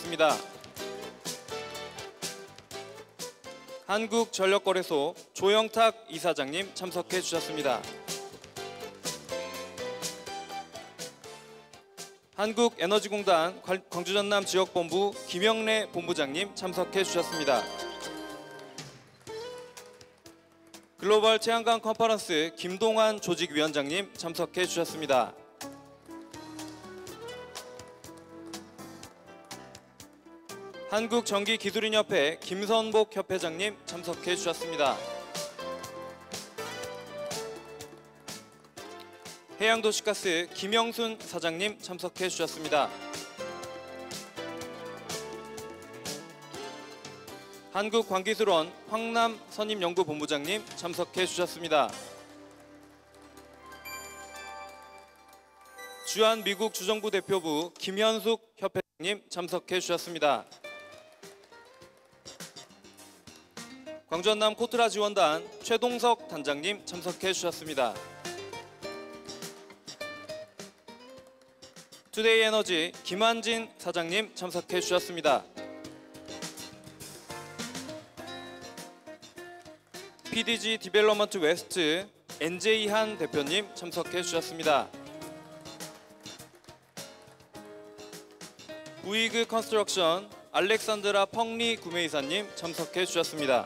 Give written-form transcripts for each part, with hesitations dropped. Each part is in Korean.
주셨습니다. 한국전력거래소 조영탁 이사장님 참석해 주셨습니다. 한국에너지공단 광주전남 지역본부 김영래 본부장님 참석해 주셨습니다. 글로벌 태양광 컨퍼런스 김동환 조직위원장님 참석해 주셨습니다. 한국전기기술인협회 김선복 협회장님 참석해 주셨습니다. 해양도시가스 김영순 사장님 참석해 주셨습니다. 한국광기술원 황남 선임연구본부장님 참석해 주셨습니다. 주한 미국 주정부 대표부 김현숙 협회장님 참석해 주셨습니다. 광주전남 코트라 지원단 최동석 단장님 참석해 주셨습니다. 투데이에너지 김한진 사장님 참석해 주셨습니다. PDG 디벨롭먼트 웨스트 NJ한 대표님 참석해 주셨습니다. 우이그 컨스트럭션 알렉산드라 펑리 구매이사님 참석해 주셨습니다.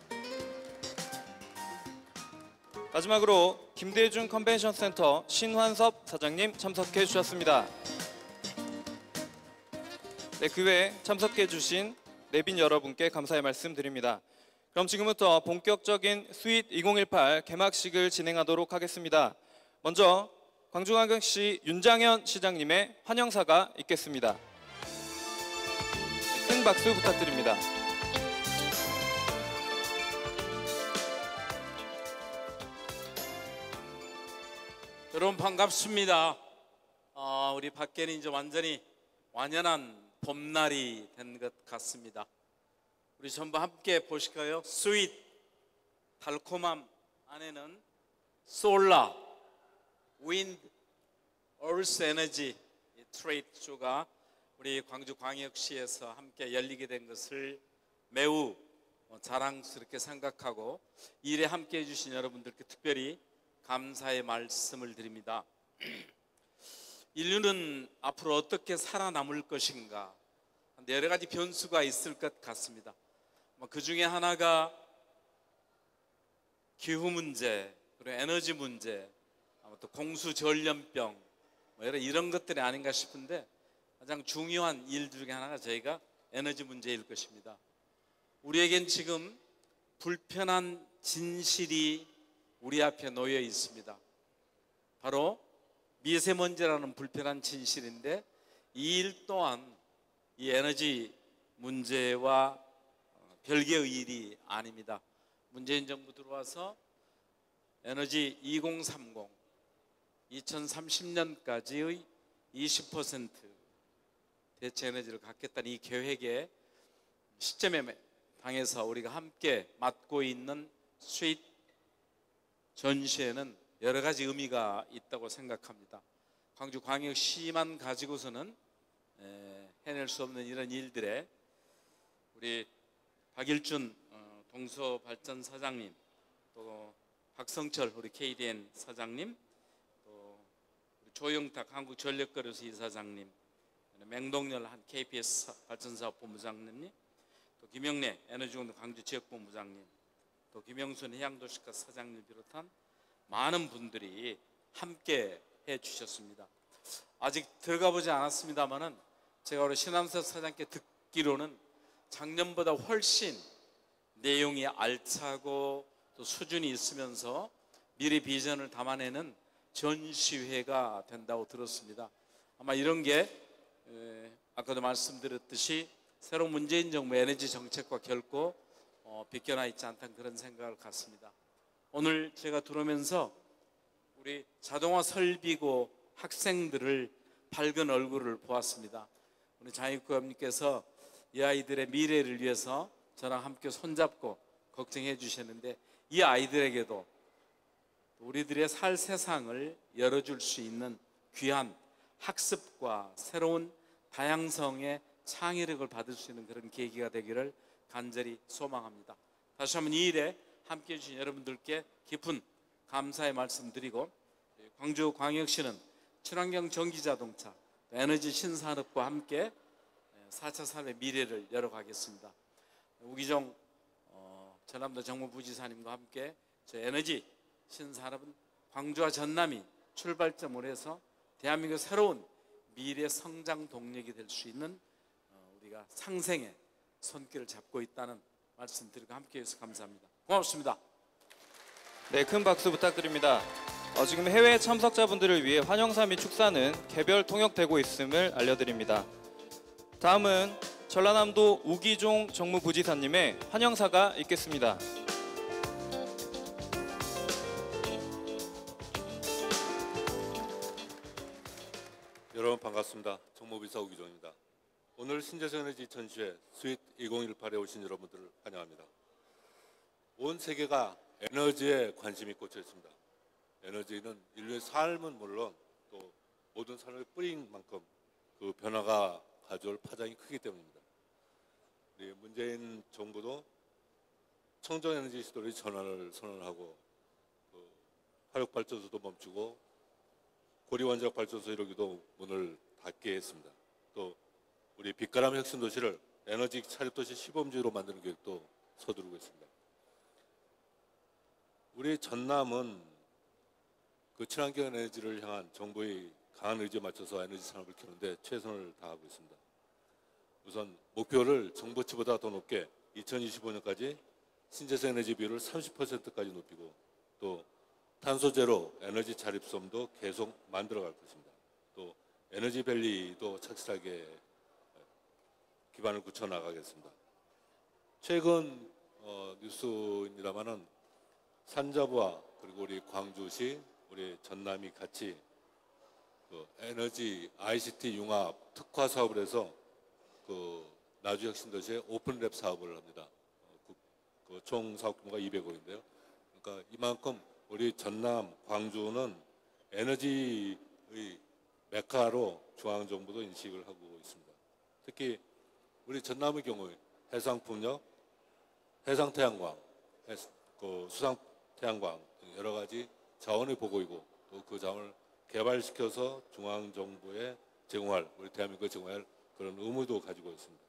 마지막으로 김대중 컨벤션 센터 신환섭 사장님 참석해 주셨습니다. 네, 그 외에 참석해 주신 내빈 여러분께 감사의 말씀 드립니다. 그럼 지금부터 본격적인 스윗 2018 개막식을 진행하도록 하겠습니다. 먼저 광주광역시 윤장현 시장님의 환영사가 있겠습니다. 큰 박수 부탁드립니다. 여러분 반갑습니다. 우리 밖에는 이제 완전히 완연한 봄날이 된 것 같습니다. 우리 전부 함께 보실까요? 스윗, 달콤함 안에는 솔라, 윈드, 얼스 에너지 트레이드 쇼가 우리 광주광역시에서 함께 열리게 된 것을 매우 자랑스럽게 생각하고 이 일에 함께 해주신 여러분들께 특별히 감사의 말씀을 드립니다. 인류는 앞으로 어떻게 살아남을 것인가 여러 가지 변수가 있을 것 같습니다. 그 중에 하나가 기후 문제, 그리고 에너지 문제, 또 공수전염병 이런 것들이 아닌가 싶은데 가장 중요한 일 중에 하나가 저희가 에너지 문제일 것입니다. 우리에겐 지금 불편한 진실이 우리 앞에 놓여 있습니다. 바로 미세먼지라는 불편한 진실인데 이 일 또한 이 에너지 문제와 별개의 일이 아닙니다. 문재인 정부 들어와서 에너지 2030, 2030년까지의 20% 대체 에너지를 갖겠다는 이 계획의 시점에 방에서 우리가 함께 맡고 있는 스윗 전시회는 여러 가지 의미가 있다고 생각합니다. 광주광역시만 가지고서는 해낼 수 없는 이런 일들에 우리 박일준 동서발전사장님, 또 박성철 우리 KDN 사장님, 또 조영탁 한국전력거래소 이사장님, 맹동열 한 KPS 발전사업 본부장님, 또 김영래 에너지공단 광주지역본부장님, 또 김영순 해양도시가 사장님 비롯한 많은 분들이 함께 해주셨습니다. 아직 들어가 보지 않았습니다만은 제가 우리 신암석 사장께 듣기로는 작년보다 훨씬 내용이 알차고 또 수준이 있으면서 미래 비전을 담아내는 전시회가 된다고 들었습니다. 아마 이런 게 아까도 말씀드렸듯이 새로운 문재인 정부 에너지 정책과 결코 비껴나 있지 않다는 그런 생각을 갖습니다. 오늘 제가 들어오면서 우리 자동화 설비고 학생들을 밝은 얼굴을 보았습니다. 우리 장익구님께서 이 아이들의 미래를 위해서 저랑 함께 손잡고 걱정해 주셨는데 이 아이들에게도 우리들의 살 세상을 열어줄 수 있는 귀한 학습과 새로운 다양성의 창의력을 받을 수 있는 그런 계기가 되기를 간절히 소망합니다. 다시 한번 이 일에 함께해 주신 여러분들께 깊은 감사의 말씀드리고, 광주광역시는 친환경 전기자동차, 에너지 신산업과 함께 4차 산업의 미래를 열어가겠습니다. 우기정 전남도 정무부지사님과 함께 저 에너지 신산업은 광주와 전남이 출발점으로 해서 대한민국 새로운 미래 성장 동력이 될 수 있는 우리가 상생의 손길을 잡고 있다는 말씀드리고 함께해서 감사합니다. 고맙습니다. 네, 큰 박수 부탁드립니다. 지금 해외 참석자분들을 위해 환영사 및 축사는 개별 통역되고 있음을 알려드립니다. 다음은 전라남도 우기종 정무부지사님의 환영사가 있겠습니다. 여러분 반갑습니다. 정무부지사 우기종입니다. 오늘 신재생에너지 전시회 스윗 2018에 오신 여러분들을 환영합니다. 온 세계가 에너지에 관심이 꽂혀 있습니다. 에너지는 인류의 삶은 물론 또 모든 산업의 뿌리인 만큼 그 변화가 가져올 파장이 크기 때문입니다. 우리 문재인 정부도 청정에너지 시도의 전환을 선언하고 화력발전소도 멈추고 고리원자력 발전소 1호기도 문을 닫게 했습니다. 또 우리 빛가람 혁신도시를 에너지 차립도시 시범지로 만드는 계획도 서두르고 있습니다. 우리 전남은 그 친환경 에너지를 향한 정부의 강한 의지에 맞춰서 에너지 산업을 키우는데 최선을 다하고 있습니다. 우선 목표를 정부치보다 더 높게 2025년까지 신재생 에너지 비율을 30%까지 높이고 또 탄소 제로 에너지 자립섬도 계속 만들어갈 것입니다. 또 에너지밸리도 착실하게 기반을 굳혀 나가겠습니다. 최근 뉴스입니다만은 산자부와 그리고 우리 광주시, 우리 전남이 같이 그 에너지 ICT 융합 특화 사업을 해서 그 나주혁신도시의 오픈랩 사업을 합니다. 총 사업 규모가 200억인데요. 그러니까 이만큼 우리 전남, 광주는 에너지의 메카로 중앙정부도 인식을 하고 있습니다. 특히 우리 전남의 경우에 해상풍력, 해상태양광, 수상태양광 등 여러 가지 자원의 보고이고 또 그 자원을 개발시켜서 중앙정부에 제공할, 우리 대한민국에 제공할 그런 의무도 가지고 있습니다.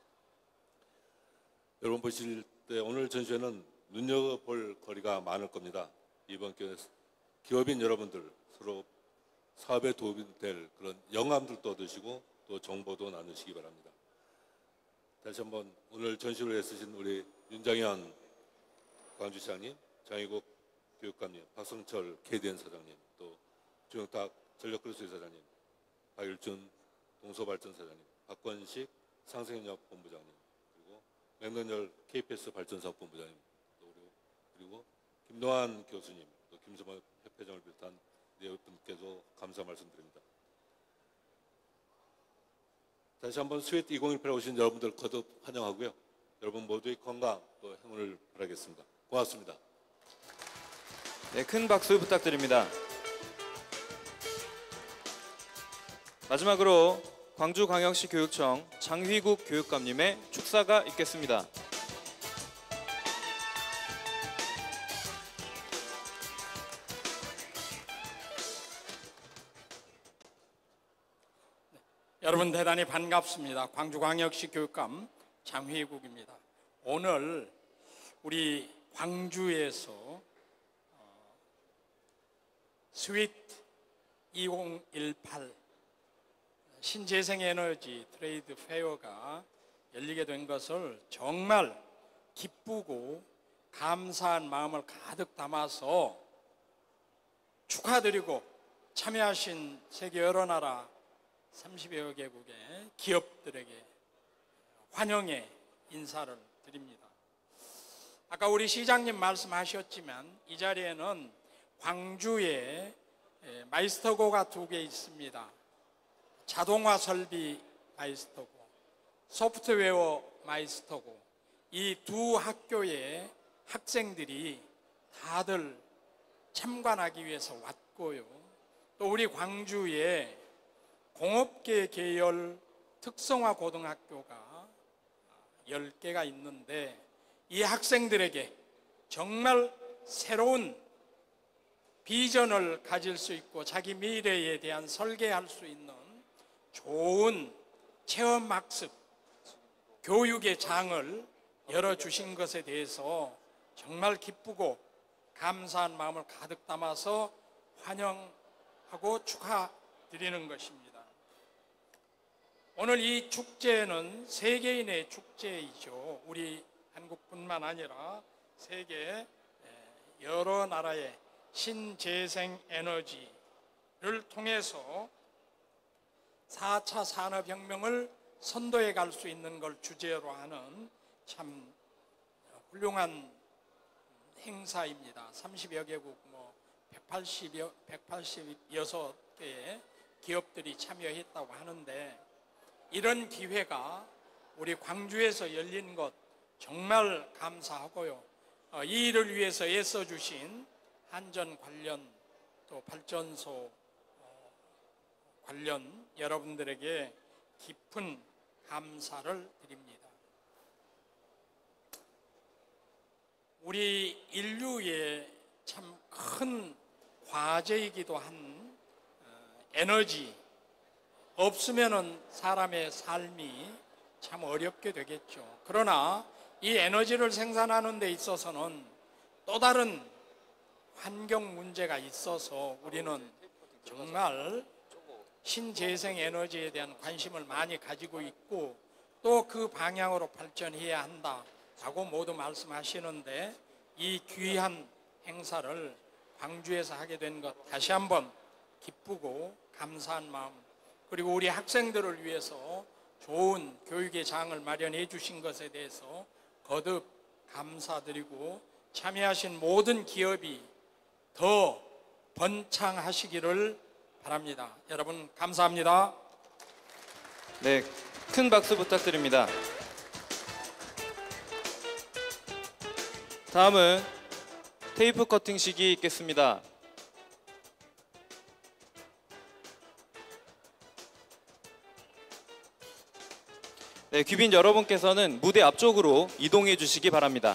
여러분 보실 때 오늘 전시회는 눈여겨볼 거리가 많을 겁니다. 이번 기회에 기업인 여러분들 서로 사업에 도움이 될 그런 영감들도 얻으시고 또 정보도 나누시기 바랍니다. 다시 한번 오늘 전시를 애쓰신 우리 윤장현 광주시장님, 장희국 교육감님, 박성철 KDN 사장님, 또 주영탁 전력그룹 이사장님, 박일준 동서발전사장님, 박권식 상생협 본부장님, 그리고 맥노열 KPS 발전사업 본부장님, 그리고 김동환 교수님, 또 김수만 협회장을 비롯한 네 분께도 감사 말씀드립니다. 다시 한번 스윗 2018에 오신 여러분들 거듭 환영하고요. 여러분 모두의 건강 또 행운을 바라겠습니다. 고맙습니다. 네, 큰 박수 부탁드립니다. 마지막으로 광주광역시 교육청 장휘국 교육감님의 축사가 있겠습니다. 여러분 대단히 반갑습니다. 광주광역시 교육감 장휘국입니다. 오늘 우리 광주에서 스윗 2018 신재생에너지 트레이드 페어가 열리게 된 것을 정말 기쁘고 감사한 마음을 가득 담아서 축하드리고 참여하신 세계 여러 나라 30여 개국의 기업들에게 환영의 인사를 드립니다. 아까 우리 시장님 말씀하셨지만 이 자리에는 광주에 마이스터고가 2개 있습니다. 자동화 설비 마이스터고, 소프트웨어 마이스터고, 이 두 학교의 학생들이 다들 참관하기 위해서 왔고요. 또 우리 광주에 공업계 계열 특성화 고등학교가 10개가 있는데 이 학생들에게 정말 새로운 비전을 가질 수 있고 자기 미래에 대한 설계할 수 있는 좋은 체험학습 교육의 장을 열어주신 것에 대해서 정말 기쁘고 감사한 마음을 가득 담아서 환영하고 축하드리는 것입니다. 오늘 이 축제는 세계인의 축제이죠. 우리 한국뿐만 아니라 세계 여러 나라의 신재생 에너지를 통해서 4차 산업혁명을 선도해 갈 수 있는 걸 주제로 하는 참 훌륭한 행사입니다. 30여 개국 186개의 기업들이 참여했다고 하는데 이런 기회가 우리 광주에서 열린 것 정말 감사하고요. 이 일을 위해서 애써주신 한전 관련 또 발전소 관련 여러분들에게 깊은 감사를 드립니다. 우리 인류의 참 큰 과제이기도 한 에너지 없으면은 사람의 삶이 참 어렵게 되겠죠. 그러나 이 에너지를 생산하는 데 있어서는 또 다른 환경 문제가 있어서 우리는 정말 신재생 에너지에 대한 관심을 많이 가지고 있고 또 그 방향으로 발전해야 한다라고 모두 말씀하시는데 이 귀한 행사를 광주에서 하게 된 것 다시 한번 기쁘고 감사한 마음 그리고 우리 학생들을 위해서 좋은 교육의 장을 마련해 주신 것에 대해서 거듭 감사드리고 참여하신 모든 기업이 더 번창하시기를 바랍니다. 여러분 감사합니다. 네, 큰 박수 부탁드립니다. 다음은 테이프 커팅식이 있겠습니다. 네, 귀빈 여러분께서는 무대 앞쪽으로 이동해 주시기 바랍니다.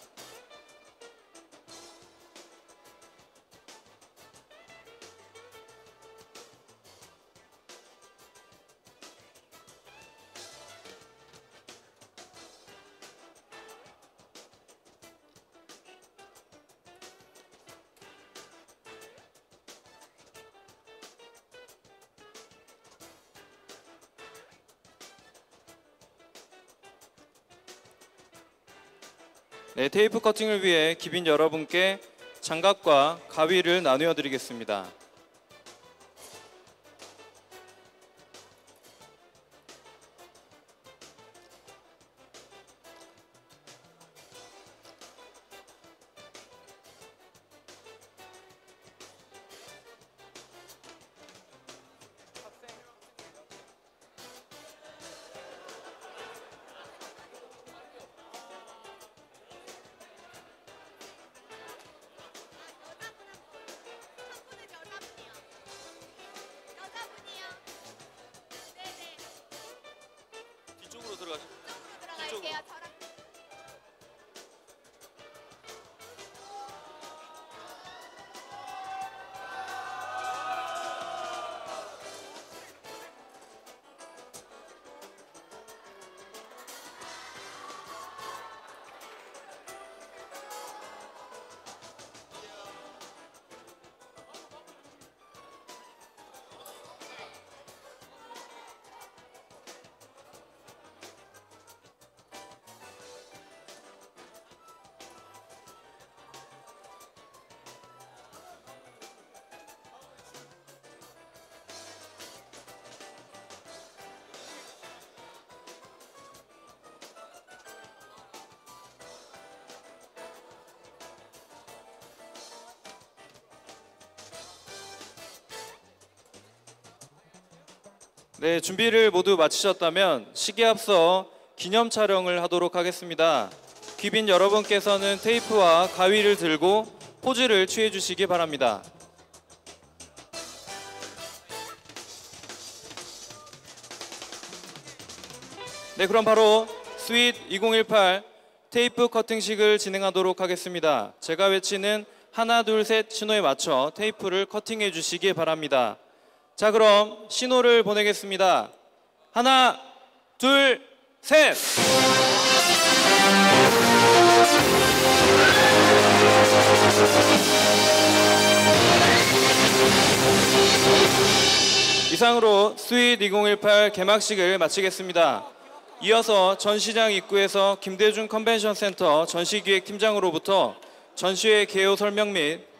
네, 테이프 커팅을 위해 귀빈 여러분께 장갑과 가위를 나누어 드리겠습니다. 뒤쪽으로 들어가시죠. 들어갈게요. 저랑 네, 준비를 모두 마치셨다면 시기에 앞서 기념 촬영을 하도록 하겠습니다. 귀빈 여러분께서는 테이프와 가위를 들고 포즈를 취해 주시기 바랍니다. 네, 그럼 바로 스윗 2018 테이프 커팅식을 진행하도록 하겠습니다. 제가 외치는 하나, 둘, 셋 신호에 맞춰 테이프를 커팅해 주시기 바랍니다. 자, 그럼 신호를 보내겠습니다. 하나, 둘, 셋! 이상으로 스윗 2018 개막식을 마치겠습니다. 이어서 전시장 입구에서 김대중 컨벤션 센터 전시기획팀장으로부터 전시회 개요 설명 및